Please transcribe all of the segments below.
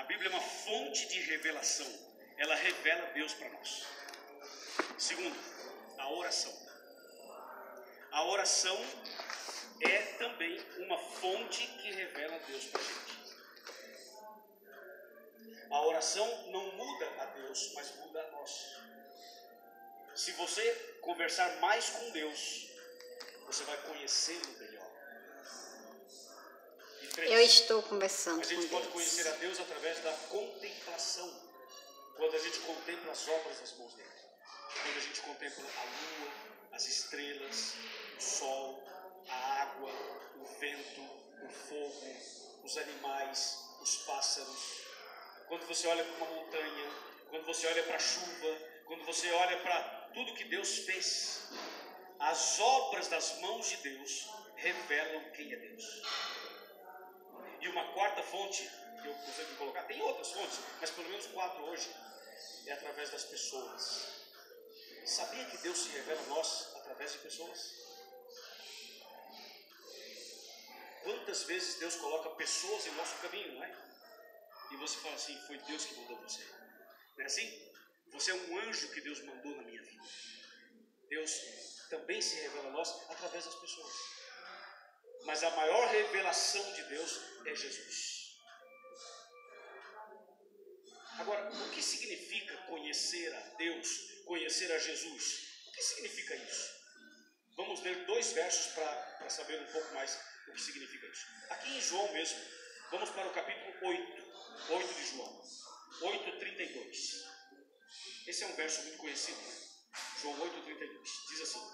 Bíblia é uma fonte de revelação. Ela revela Deus para nós. Segundo, a oração. A oração é também uma fonte que revela Deus para a gente. A oração não muda a Deus, mas muda a nós. Se você conversar mais com Deus, você vai conhecê-lo melhor. E três, eu estou conversando a gente com pode Deus. conhecer a Deus através da contemplação. Quando a gente contempla as obras das mãos dele. Quando a gente contempla a lua, as estrelas, o sol, a água, o vento, o fogo, os animais, os pássaros. Quando você olha para uma montanha, quando você olha para a chuva, quando você olha para tudo que Deus fez, as obras das mãos de Deus revelam quem é Deus. E uma quarta fonte, que eu gostaria de colocar, tem outras fontes, mas pelo menos 4 hoje, é através das pessoas. Sabia que Deus se revela a nós através de pessoas? Quantas vezes Deus coloca pessoas em nosso caminho, não é? E você fala assim, foi Deus que mandou você. Não é assim? Você é um anjo que Deus mandou na minha vida. Deus também se revela a nós através das pessoas. Mas a maior revelação de Deus é Jesus. Agora, o que significa conhecer a Deus, conhecer a Jesus? O que significa isso? Vamos ler 2 versos para saber um pouco mais o que significa isso. Aqui em João mesmo, vamos para o capítulo 8 de João, 8:32. Esse é um verso muito conhecido, né? João 8:32, diz assim: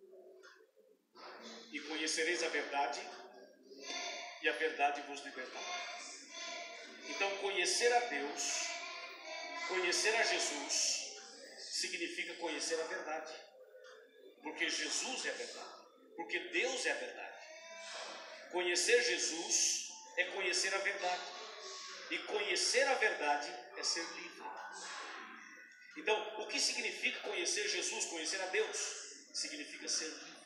e conhecereis a verdade, e a verdade vos libertará. Então, conhecer a Deus, conhecer a Jesus, significa conhecer a verdade. Porque Jesus é a verdade. Porque Deus é a verdade. Conhecer Jesus é conhecer a verdade. E conhecer a verdade é ser livre. Então, o que significa conhecer Jesus, conhecer a Deus? Significa ser livre.